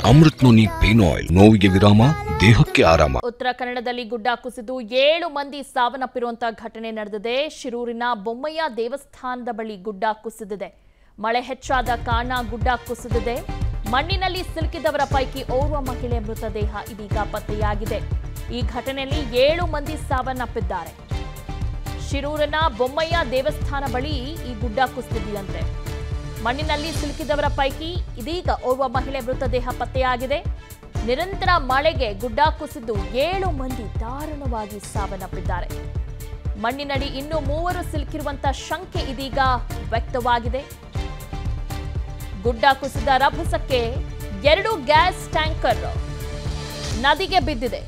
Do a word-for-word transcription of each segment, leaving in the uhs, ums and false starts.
Amrit noni pain oil, ನೋವಿಗೆ ವಿರಾಮ, ದೇಹಕ್ಕೆ ಆರಾಮ. ಉತ್ತರ ಕನ್ನಡದಲ್ಲಿ ಗುಡ್ಡ ಕುಸಿದು ಏಳು ಮಂದಿ ಸಾವನ್ನಪ್ಪಿರುವಂತಹ ಘಟನೆ ನಡೆದಿದೆ. ಶಿರೂರಿನ ಬೊಮ್ಮಯ್ಯ ದೇವಸ್ಥಾನದ ಬಳಿ ಗುಡ್ಡ ಕುಸಿದಿದೆ. ಮಳೆ ಹೆಚ್ಚಾದ ಕಾರಣ ಗುಡ್ಡ ಕುಸಿದಿದೆ. ಮಣ್ಣಿನಲ್ಲಿ ಸಿಲುಕಿದವರ ಪೈಕಿ ಓರ್ವ ಮಹಿಳೆ ಮೃತದೇಹ ಇದೀಗ ಪತ್ತೆಯಾಗಿದೆ. ಈ ಘಟನೆಯಲ್ಲಿ ಏಳು ಮಂದಿ ಸಾವನ್ನಪ್ಪಿದ್ದಾರೆ. ಶಿರೂರಿನ ಬೊಮ್ಮಯ್ಯ ದೇವಸ್ಥಾನ ಬಳಿ ಈ ಗುಡ್ಡ ಕುಸಿದಿದೆಯಂತೆ. ಮಣ್ಣಿನಲ್ಲಿ ಸಿಲುಕಿದವರ ಪೈಕಿ ಇದೀಗ ಓರ್ವ ಮಹಿಳೆ ಮೃತದೇಹ ಪತ್ತೆಯಾಗಿದೆ. ನಿರಂತರ ಮಳೆಗೆ ಗುಡ್ಡ ಕುಸಿದು ಏಳು ಮಂದಿ ದಾರುಣವಾಗಿ ಸಾವನ್ನಪ್ಪಿದ್ದಾರೆ. ಮಣ್ಣಿನಡಿ ಇನ್ನೂ ಮೂವರು ಸಿಲುಕಿರುವಂತಹ ಶಂಕೆ ಇದೀಗ ವ್ಯಕ್ತವಾಗಿದೆ. ಗುಡ್ಡ ಕುಸಿದ ರಭಸಕ್ಕೆ ಎರಡು ಗ್ಯಾಸ್ ಟ್ಯಾಂಕರ್ ನದಿಗೆ ಬಿದ್ದಿದೆ.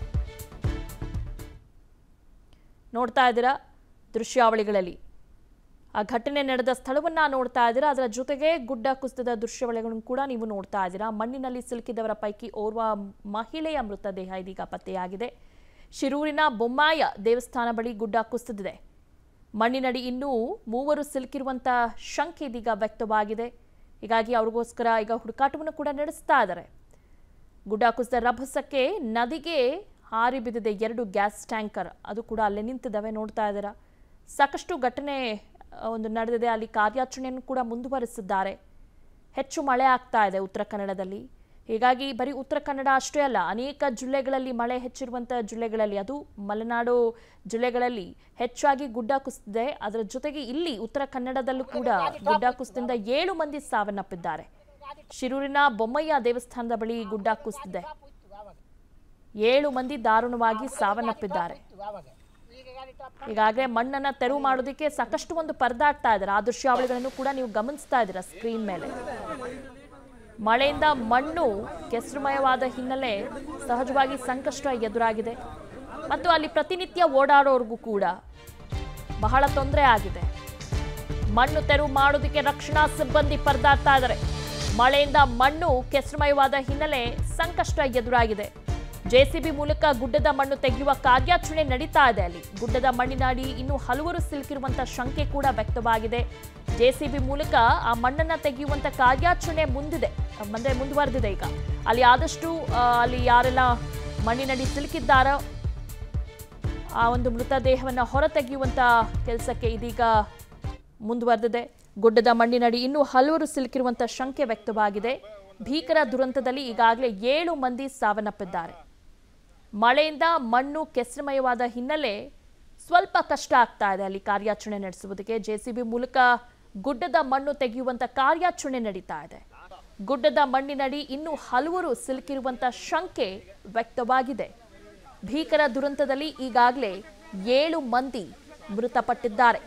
ನೋಡ್ತಾ ಇದ್ದೀರಾ ದೃಶ್ಯಾವಳಿಗಳಲ್ಲಿ ಆ ಘಟನೆ ನಡೆದ ಸ್ಥಳವನ್ನ ನೋಡ್ತಾ ಇದ್ದೀರಾ. ಅದರ ಜೊತೆಗೆ ಗುಡ್ಡ ಕುಸಿದ ದೃಶ್ಯಾವಳಿಗಳನ್ನು ಕೂಡ ನೀವು ನೋಡ್ತಾ ಇದ್ದೀರಾ. ಮಣ್ಣಿನಲ್ಲಿ ಸಿಲುಕಿದವರ ಪೈಕಿ ಓರ್ವ ಮಹಿಳೆಯ ಮೃತದೇಹ ಇದೀಗ ಪತ್ತೆಯಾಗಿದೆ. ಶಿರೂರಿನ ಬೊಮ್ಮಯ್ಯ ದೇವಸ್ಥಾನ ಬಳಿ ಗುಡ್ಡ ಕುಸಿದಿದೆ. ಮಣ್ಣಿನಡಿ ಇನ್ನೂ ಮೂವರು ಸಿಲುಕಿರುವಂತಹ ಶಂಕೆ ಇದೀಗ ವ್ಯಕ್ತವಾಗಿದೆ. ಹೀಗಾಗಿ ಅವ್ರಿಗೋಸ್ಕರ ಈಗ ಹುಡುಕಾಟವನ್ನು ಕೂಡ ನಡೆಸ್ತಾ ಇದ್ದಾರೆ. ಗುಡ್ಡ ಕುಸಿದ ರಭಸಕ್ಕೆ ನದಿಗೆ ಹಾರಿ ಬಿದ್ದಿದೆ ಎರಡು ಗ್ಯಾಸ್ ಟ್ಯಾಂಕರ್, ಅದು ಕೂಡ ಅಲ್ಲೇ ನಿಂತಿದ್ದಾವೆ. ನೋಡ್ತಾ ಇದ್ದೀರಾ ಸಾಕಷ್ಟು ಘಟನೆ ಒಂದು ನಡೆದಿದೆ. ಅಲ್ಲಿ ಕಾರ್ಯಾಚರಣೆಯನ್ನು ಕೂಡ ಮುಂದುವರಿಸಿದ್ದಾರೆ. ಹೆಚ್ಚು ಮಳೆ ಆಗ್ತಾ ಇದೆ ಉತ್ತರ ಕನ್ನಡದಲ್ಲಿ. ಹೀಗಾಗಿ ಬರೀ ಉತ್ತರ ಕನ್ನಡ ಅಷ್ಟೇ ಅಲ್ಲ, ಅನೇಕ ಜಿಲ್ಲೆಗಳಲ್ಲಿ ಮಳೆ ಹೆಚ್ಚಿರುವಂತಹ ಜಿಲ್ಲೆಗಳಲ್ಲಿ, ಅದು ಮಲೆನಾಡು ಜಿಲ್ಲೆಗಳಲ್ಲಿ ಹೆಚ್ಚಾಗಿ ಗುಡ್ಡ ಕುಸಿದಿದೆ. ಅದರ ಜೊತೆಗೆ ಇಲ್ಲಿ ಉತ್ತರ ಕನ್ನಡದಲ್ಲೂ ಕೂಡ ಗುಡ್ಡ ಕುಸಿದಿಂದ ಏಳು ಮಂದಿ ಸಾವನ್ನಪ್ಪಿದ್ದಾರೆ. ಶಿರೂರಿನ ಬೊಮ್ಮಯ್ಯ ದೇವಸ್ಥಾನದ ಬಳಿ ಗುಡ್ಡ ಕುಸಿದಿದೆ. ಏಳು ಮಂದಿ ದಾರುಣವಾಗಿ ಸಾವನ್ನಪ್ಪಿದ್ದಾರೆ. ಈಗಾಗಲೇ ಮಣ್ಣನ್ನ ತೆರವು ಮಾಡೋದಕ್ಕೆ ಸಾಕಷ್ಟು ಒಂದು ಪರದಾಡ್ತಾ ಇದ್ದಾರೆ. ಆ ದೃಶ್ಯಾವಳಿಗಳನ್ನು ಕೂಡ ನೀವು ಗಮನಿಸ್ತಾ ಇದ್ದೀರಾ ಸ್ಕ್ರೀನ್ ಮೇಲೆ. ಮಳೆಯಿಂದ ಮಣ್ಣು ಕೆಸರುಮಯವಾದ ಹಿನ್ನೆಲೆ ಸಹಜವಾಗಿ ಸಂಕಷ್ಟ ಎದುರಾಗಿದೆ ಮತ್ತು ಅಲ್ಲಿ ಪ್ರತಿನಿತ್ಯ ಓಡಾಡೋರ್ಗೂ ಕೂಡ ಬಹಳ ತೊಂದರೆ ಆಗಿದೆ. ಮಣ್ಣು ತೆರವು ಮಾಡೋದಕ್ಕೆ ರಕ್ಷಣಾ ಸಿಬ್ಬಂದಿ ಪರದಾಡ್ತಾ ಇದ್ದಾರೆ. ಮಳೆಯಿಂದ ಮಣ್ಣು ಕೆಸರುಮಯವಾದ ಹಿನ್ನೆಲೆ ಸಂಕಷ್ಟ ಎದುರಾಗಿದೆ. ಜೆಸಿಬಿ ಮೂಲಕ ಗುಡ್ಡದ ಮಣ್ಣು ತೆಗೆಯುವ ಕಾರ್ಯಾಚರಣೆ ನಡೀತಾ ಇದೆ. ಅಲ್ಲಿ ಗುಡ್ಡದ ಮಣ್ಣಿನಡಿ ಇನ್ನೂ ಹಲವರು ಸಿಲುಕಿರುವಂತಹ ಶಂಕೆ ಕೂಡ ವ್ಯಕ್ತವಾಗಿದೆ. ಜೆಸಿಬಿ ಮೂಲಕ ಆ ಮಣ್ಣನ್ನ ತೆಗೆಯುವಂತ ಕಾರ್ಯಾಚರಣೆ ಮುಂದಿದೆ ಅಂದ್ರೆ ಮುಂದುವರೆದಿದೆ. ಈಗ ಅಲ್ಲಿ ಆದಷ್ಟು ಅಲ್ಲಿ ಯಾರೆಲ್ಲ ಮಣ್ಣಿನಡಿ ಸಿಲುಕಿದ್ದಾರೋ ಆ ಒಂದು ಮೃತದೇಹವನ್ನ ಹೊರ ತೆಗೆಯುವಂತ ಕೆಲಸಕ್ಕೆ ಇದೀಗ ಮುಂದುವರೆದಿದೆ. ಗುಡ್ಡದ ಮಣ್ಣಿನಡಿ ಇನ್ನೂ ಹಲವರು ಸಿಲುಕಿರುವಂತ ಶಂಕೆ ವ್ಯಕ್ತವಾಗಿದೆ. ಭೀಕರ ದುರಂತದಲ್ಲಿ ಈಗಾಗಲೇ ಏಳು ಮಂದಿ ಸಾವನ್ನಪ್ಪಿದ್ದಾರೆ. ಮಳೆಯಿಂದ ಮಣ್ಣು ಕೆಸರುಮಯವಾದ ಹಿನ್ನೆಲೆ ಸ್ವಲ್ಪ ಕಷ್ಟ ಆಗ್ತಾ ಇದೆ ಅಲ್ಲಿ ಕಾರ್ಯಾಚರಣೆ ನಡೆಸುವುದಕ್ಕೆ. ಜೆಸಿಬಿ ಮೂಲಕ ಗುಡ್ಡದ ಮಣ್ಣು ತೆಗೆಯುವಂತ ಕಾರ್ಯಾಚರಣೆ ನಡೀತಾ ಇದೆ. ಗುಡ್ಡದ ಮಣ್ಣಿನಡಿ ಇನ್ನೂ ಹಲವರು ಸಿಲುಕಿರುವಂತ ಶಂಕೆ ವ್ಯಕ್ತವಾಗಿದೆ. ಭೀಕರ ದುರಂತದಲ್ಲಿ ಈಗಾಗಲೇ ಏಳು ಮಂದಿ ಮೃತಪಟ್ಟಿದ್ದಾರೆ.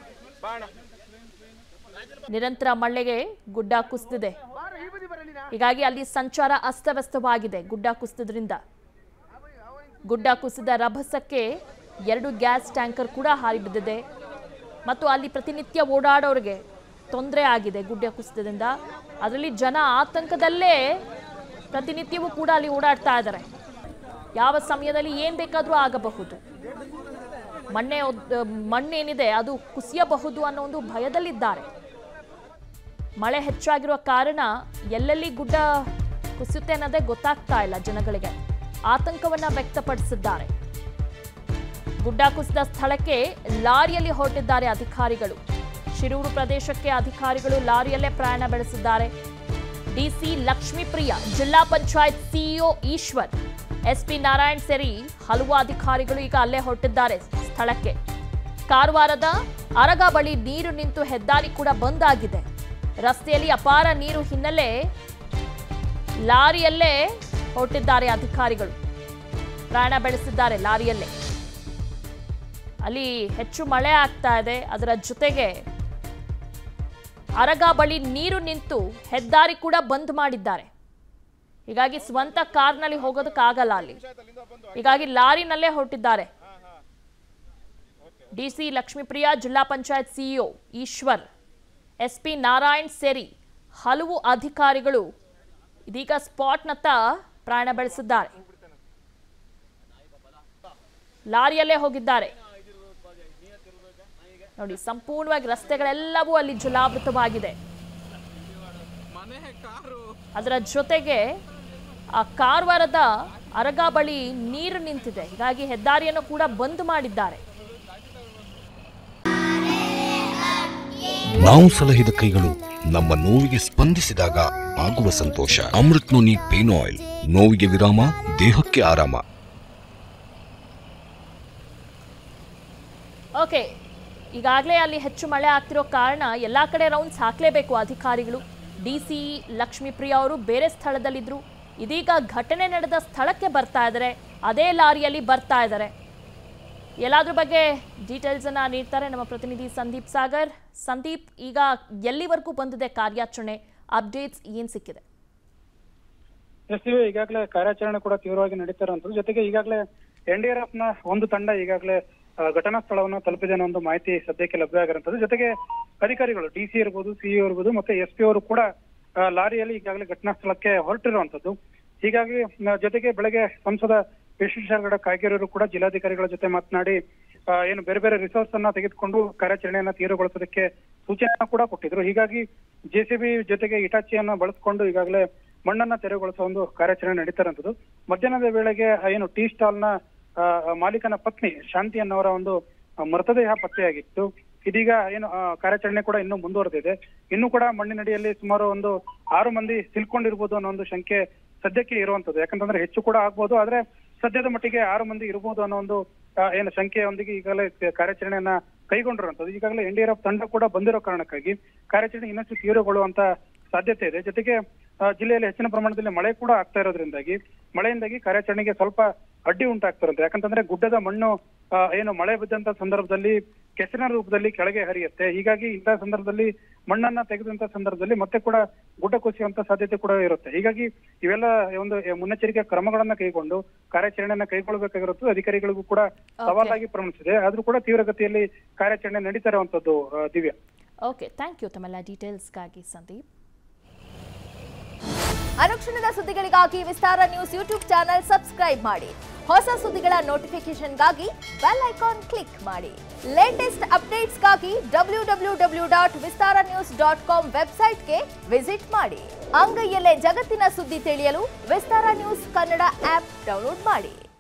ನಿರಂತರ ಮಳೆಗೆ ಗುಡ್ಡ ಕುಸಿದಿದೆ. ಹೀಗಾಗಿ ಅಲ್ಲಿ ಸಂಚಾರ ಅಸ್ತವ್ಯಸ್ತವಾಗಿದೆ. ಗುಡ್ಡ ಕುಸಿದ್ರಿಂದ ಗುಡ್ಡ ಕುಸಿದ ರಭಸಕ್ಕೆ ಎರಡು ಗ್ಯಾಸ್ ಟ್ಯಾಂಕರ್ ಕೂಡ ಹಾರಿ ಬಿದ್ದಿದೆ ಮತ್ತು ಅಲ್ಲಿ ಪ್ರತಿನಿತ್ಯ ಓಡಾಡೋರಿಗೆ ತೊಂದರೆ ಆಗಿದೆ ಗುಡ್ಡ ಕುಸಿತದಿಂದ. ಅದರಲ್ಲಿ ಜನ ಆತಂಕದಲ್ಲೇ ಪ್ರತಿನಿತ್ಯವೂ ಕೂಡ ಅಲ್ಲಿ ಓಡಾಡ್ತಾ ಇದ್ದಾರೆ. ಯಾವ ಸಮಯದಲ್ಲಿ ಏನ್ ಬೇಕಾದರೂ ಆಗಬಹುದು, ಮಣ್ಣೆ ಮಣ್ಣೇನಿದೆ ಅದು ಕುಸಿಯಬಹುದು ಅನ್ನೋ ಒಂದು ಭಯದಲ್ಲಿದ್ದಾರೆ. ಮಳೆ ಹೆಚ್ಚಾಗಿರುವ ಕಾರಣ ಎಲ್ಲೆಲ್ಲಿ ಗುಡ್ಡ ಕುಸಿಯುತ್ತೆ ಅನ್ನೋದೇ ಗೊತ್ತಾಗ್ತಾ ಇಲ್ಲ ಜನಗಳಿಗೆ. ಆತಂಕವನ್ನ ವ್ಯಕ್ತಪಡಿಸಿದ್ದಾರೆ. ಗುಡ್ಡ ಕುಸಿದ ಸ್ಥಳಕ್ಕೆ ಲಾರಿಯಲ್ಲಿ ಹೊರಟಿದ್ದಾರೆ ಅಧಿಕಾರಿಗಳು. ಶಿರೂರು ಪ್ರದೇಶಕ್ಕೆ ಅಧಿಕಾರಿಗಳು ಲಾರಿಯಲ್ಲೇ ಪ್ರಯಾಣ ಬೆಳೆಸಿದ್ದಾರೆ. ಡಿಸಿ ಲಕ್ಷ್ಮೀಪ್ರಿಯ, ಜಿಲ್ಲಾ ಪಂಚಾಯತ್ ಸಿಇಒ ಈಶ್ವರ್, ಎಸ್ಪಿ ನಾರಾಯಣ್ ಸೇರಿ ಹಲವು ಅಧಿಕಾರಿಗಳು ಈಗ ಅಲ್ಲೇ ಹೊರಟಿದ್ದಾರೆ ಸ್ಥಳಕ್ಕೆ. ಕಾರವಾರದ ಅರಗ ಬಳಿ ನೀರು ನಿಂತು ಹೆದ್ದಾರಿ ಕೂಡ ಬಂದ್ ಆಗಿದೆ. ರಸ್ತೆಯಲ್ಲಿ ಅಪಾರ ನೀರು ಹಿನ್ನೆಲೆ ಲಾರಿಯಲ್ಲೇ ಹೊರಟಿದ್ದಾರೆ ಅಧಿಕಾರಿಗಳು. ಪ್ರಯಾಣ ಬೆಳೆಸಿದ್ದಾರೆ ಲಾರಿಯಲ್ಲೇ. ಅಲ್ಲಿ ಹೆಚ್ಚು ಮಳೆ ಆಗ್ತಾ ಇದೆ. ಅದರ ಜೊತೆಗೆ ಅರಗ ಬಳಿ ನೀರು ನಿಂತು ಹೆದ್ದಾರಿ ಕೂಡ ಬಂದ್ ಮಾಡಿದ್ದಾರೆ. ಹೀಗಾಗಿ ಸ್ವಂತ ಕಾರ್ನಲ್ಲಿ ಹೋಗೋದಕ್ಕಾಗಲ್ಲ ಅಲ್ಲಿ. ಹೀಗಾಗಿ ಲಾರಿನಲ್ಲೇ ಹೊರಟಿದ್ದಾರೆ. ಡಿಸಿ ಲಕ್ಷ್ಮೀಪ್ರಿಯ, ಜಿಲ್ಲಾ ಪಂಚಾಯತ್ ಸಿಇಒ ಈಶ್ವರ್, ಎಸ್ಪಿ ನಾರಾಯಣ್ ಸೇರಿ ಹಲವು ಅಧಿಕಾರಿಗಳು ಇದೀಗ ಸ್ಪಾಟ್ನತ್ತ ಪ್ರಯಾಣ ಬೆಳೆಸಿದ್ದಾರೆ. ಲಾರಿಯಲ್ಲೇ ಹೋಗಿದ್ದಾರೆ. ನೋಡಿ, ಸಂಪೂರ್ಣವಾಗಿ ರಸ್ತೆಗಳೆಲ್ಲವೂ ಅಲ್ಲಿ ಜಲಾವೃತವಾಗಿದೆ. ಅದರ ಜೊತೆಗೆ ಆ ಕಾರವಾರದ ಅರಗ ಬಳಿ ನೀರು ನಿಂತಿದೆ. ಹೀಗಾಗಿ ಹೆದ್ದಾರಿಯನ್ನು ಕೂಡ ಬಂದ್ ಮಾಡಿದ್ದಾರೆ. ನಾವು ಸಲಹಿದ ಕೈಗಳು ನಮ್ಮ ನೋವಿಗೆ ಸ್ಪಂದಿಸಿದಾಗ ಆಗುವ ಸಂತೋಷ. ಅಮೃತ್ ನೋನಿ ಪೇನ್ ಆಯಿಲ್, ನೋವಿಗೆ ವಿರಾಮ, ದೇಹಕ್ಕೆ ಆರಾಮ. ಓಕೆ, ಈಗಾಗಲೇ ಅಲ್ಲಿ ಹೆಚ್ಚು ಮಳೆ ಆಗ್ತಿರೋ ಕಾರಣ ಎಲ್ಲಾ ಕಡೆ ರೌಂಡ್ಸ್ ಹಾಕಲೇಬೇಕು ಅಧಿಕಾರಿಗಳು. ಡಿ ಸಿ ಲಕ್ಷ್ಮೀಪ್ರಿಯ ಅವರು ಬೇರೆ ಸ್ಥಳದಲ್ಲಿದ್ರು, ಇದೀಗ ಘಟನೆ ನಡೆದ ಸ್ಥಳಕ್ಕೆ ಬರ್ತಾ ಇದ್ದಾರೆ, ಅದೇ ಲಾರಿಯಲ್ಲಿ ಬರ್ತಾ ಇದ್ದಾರೆ. ಎಲ್ಲಾದ್ರ ಬಗ್ಗೆ ಡೀಟೇಲ್ಸ್ ಅನ್ನ ನೀಡ್ತಾರೆ ನಮ್ಮ ಪ್ರತಿನಿಧಿ ಸಂದೀಪ್ ಸಾಗರ್. ಸಂದೀಪ್, ಈಗ ಎಲ್ಲಿವರೆಗೂ ಬಂದಿದೆ ಕಾರ್ಯಾಚರಣೆ? ಅಪ್ಡೇಟ್ಸ್ ಏನ್ ಸಿಕ್ಕಿದೆ? ಈಗಾಗಲೇ ಕಾರ್ಯಾಚರಣೆ ಕೂಡ ತೀವ್ರವಾಗಿ ನಡೀತಾ ಇರುವಂತದ್ದು. ಜೊತೆಗೆ ಈಗಾಗಲೇ ಎನ್ ಡಿ ಆರ್ ಎಫ್ ನ ಒಂದು ತಂಡ ಈಗಾಗಲೇ ಘಟನಾ ಸ್ಥಳವನ್ನು ತಲುಪಿದೆ ಅನ್ನೋ ಒಂದು ಮಾಹಿತಿ ಸದ್ಯಕ್ಕೆ ಲಭ್ಯ ಆಗಿರುವಂತದ್ದು. ಜೊತೆಗೆ ಅಧಿಕಾರಿಗಳು ಡಿ ಸಿ ಇರ್ಬೋದು, ಸಿಇ ಇರ್ಬೋದು, ಮತ್ತೆ ಎಸ್ ಪಿ ಅವರು ಕೂಡ ಲಾರಿಯಲ್ಲಿ ಈಗಾಗಲೇ ಘಟನಾ ಸ್ಥಳಕ್ಕೆ ಹೊರಟಿರುವಂತದ್ದು. ಹೀಗಾಗಿ ಜೊತೆಗೆ ಬೆಳಗ್ಗೆ ಸಂಸದ ವಿಶ್ವೇಶ್ವರ ಕಾಗೇರಿಯವರು ಕೂಡ ಜಿಲ್ಲಾಧಿಕಾರಿಗಳ ಜೊತೆ ಮಾತನಾಡಿ ಏನು ಬೇರೆ ಬೇರೆ ರಿಸೋರ್ಸ್ ಅನ್ನ ತೆಗೆದುಕೊಂಡು ಕಾರ್ಯಾಚರಣೆಯನ್ನ ತೀವ್ರಗೊಳಿಸೋದಕ್ಕೆ ಸೂಚನೆ ಕೂಡ ಕೊಟ್ಟಿದ್ರು. ಹೀಗಾಗಿ ಜೆಸಿಬಿ ಜೊತೆಗೆ ಇಟಾಚಿಯನ್ನ ಬಳಸಿಕೊಂಡು ಈಗಾಗಲೇ ಮಣ್ಣನ್ನ ತೆರವುಗೊಳಿಸುವ ಒಂದು ಕಾರ್ಯಾಚರಣೆ ನಡೀತಾ ಇರುವಂತದ್ದು. ಮಧ್ಯಾಹ್ನದ ವೇಳೆಗೆ ಏನು ಟೀ ಸ್ಟಾಲ್ ನ ಮಾಲೀಕನ ಪತ್ನಿ ಶಾಂತಿ ಅನ್ನೋರ ಒಂದು ಮೃತದೇಹ ಪತ್ತೆಯಾಗಿತ್ತು. ಇದೀಗ ಏನು ಕಾರ್ಯಾಚರಣೆ ಕೂಡ ಇನ್ನೂ ಮುಂದುವರೆದಿದೆ. ಇನ್ನು ಕೂಡ ಮಣ್ಣಿನಡಿಯಲ್ಲಿ ಸುಮಾರು ಒಂದು ಆರು ಮಂದಿ ಸಿಲ್ಕೊಂಡಿರ್ಬೋದು ಅನ್ನೋ ಒಂದು ಶಂಕೆ ಸದ್ಯಕ್ಕೆ ಇರುವಂತದ್ದು. ಯಾಕಂತಂದ್ರೆ ಹೆಚ್ಚು ಕೂಡ ಆಗ್ಬೋದು, ಆದ್ರೆ ಸದ್ಯದ ಮಟ್ಟಿಗೆ ಆರು ಮಂದಿ ಇರಬಹುದು ಅನ್ನೋ ಒಂದು ಏನು ಶಂಕೆಯೊಂದಿಗೆ ಈಗಾಗಲೇ ಕಾರ್ಯಾಚರಣೆಯನ್ನ ಕೈಗೊಂಡಿರುವಂತದ್ದು. ಈಗಾಗಲೇ ಎನ್ ಡಿ ಆರ್ ಎಫ್ ತಂಡ ಕೂಡ ಬಂದಿರೋ ಕಾರಣಕ್ಕಾಗಿ ಕಾರ್ಯಾಚರಣೆ ಇನ್ನಷ್ಟು ತೀವ್ರಗೊಳ್ಳುವಂತ ಸಾಧ್ಯತೆ ಇದೆ. ಜೊತೆಗೆ ಜಿಲ್ಲೆಯಲ್ಲಿ ಹೆಚ್ಚಿನ ಪ್ರಮಾಣದಲ್ಲಿ ಮಳೆ ಕೂಡ ಆಗ್ತಾ ಇರೋದ್ರಿಂದಾಗಿ ಮಳೆಯಿಂದಾಗಿ ಕಾರ್ಯಾಚರಣೆಗೆ ಸ್ವಲ್ಪ ಅಡ್ಡಿ ಉಂಟಾಗ್ತಿರುತ್ತೆ. ಯಾಕಂತಂದ್ರೆ ಗುಡ್ಡದ ಮಣ್ಣು ಏನು ಮಳೆ ಬಿದ್ದಂತ ಸಂದರ್ಭದಲ್ಲಿ ಕೆಸರಿನ ರೂಪದಲ್ಲಿ ಕೆಳಗೆ ಹರಿಯುತ್ತೆ. ಹೀಗಾಗಿ ಇಂತಹ ಸಂದರ್ಭದಲ್ಲಿ ಮಣ್ಣನ್ನ ತೆಗೆದಂತ ಸಂದರ್ಭದಲ್ಲಿ ಮತ್ತೆ ಕೂಡ ಗುಡ್ಡ ಕುಸಿಯುವಂತ ಸಾಧ್ಯತೆ ಕೂಡ ಇರುತ್ತೆ. ಹೀಗಾಗಿ ಇವೆಲ್ಲ ಒಂದು ಮುನ್ನೆಚ್ಚರಿಕೆ ಕ್ರಮಗಳನ್ನ ಕೈಗೊಂಡು ಕಾರ್ಯಾಚರಣೆಯನ್ನ ಕೈಗೊಳ್ಳಬೇಕಾಗಿರುತ್ತದೆ. ಅಧಿಕಾರಿಗಳಿಗೂ ಕೂಡ ಸವಾಲಾಗಿ ಪರಿಣಮಿಸಿದೆ. ಆದ್ರೂ ಕೂಡ ತೀವ್ರಗತಿಯಲ್ಲಿ ಕಾರ್ಯಾಚರಣೆ ನಡೀತಾ ಇರುವಂತದ್ದು. ದಿವ್ಯಾ, ಓಕೆ, ಥ್ಯಾಂಕ್ ಯು ತಮ್ಮೆಲ್ಲ ಡೀಟೇಲ್ಸ್ಗಾಗಿ ಸಂದೀಪ್. ಅನುಕ್ಷಣದ ಸುದ್ದಿಗಳಿಗಾಗಿ Vistara news YouTube channel subscribe ಮಾಡಿ. ಹೊಸ ಸುದ್ದಿಗಳ ನೋಟಿಫಿಕೇಶನ್ಗಾಗಿ ಬೆಲ್ ಐಕಾನ್ ಕ್ಲಿಕ್ ಮಾಡಿ. ಲೇಟೆಸ್ಟ್ ಅಪ್ಡೇಟ್ಸ್ಗಾಗಿ W W W dot Vistara news dot com ವೆಬ್ಸೈಟ್ಗೆ ವಿಸಿಟ್ ಮಾಡಿ. ಅಂಗೈಯಲ್ಲೇ ಜಗತ್ತಿನ ಸುದ್ದಿ ತಿಳಿಯಲು Vistara news Kannada app download ಮಾಡಿ.